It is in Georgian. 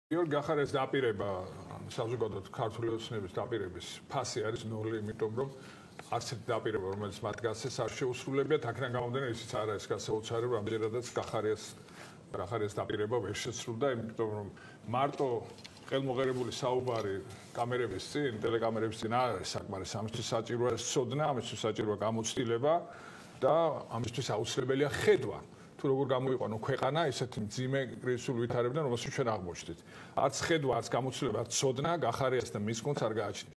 გიორგი გახარეს დაპირება საზოგადოებრივ ქართული ოცნების დაპირების ფასი არის 0, იმიტომ რომ არც ერთი დაპირება, რომელიც მათ გასცეს, არ შეუსრულებიათ. აქედან გამომდინარე, ისიც არ არის გასაოცარი, რამდენადაც გახარეს დაპირება ვერ შესრულდა, იმიტომ რომ მარტო ხელმოღერებული საუბარი კამერების წინ, ტელეკამერების წინ არ არის საკმარისი. ამისთვის საჭიროა სცოდნა, ამისთვის საჭიროა გამოცდილება და ამისთვის აუცილებელია ხედვა. თუ როგორ გამოიყვანო ქვეყანა ისეთი მძიმე კრიზისულ ვითარებიდან, რომელსაც ჩვენ აღმოჩნდით. არც ხედვა, არც გამოცდილება, არც სოდნა გახარიას და მის გუნდს არ გააჩნია.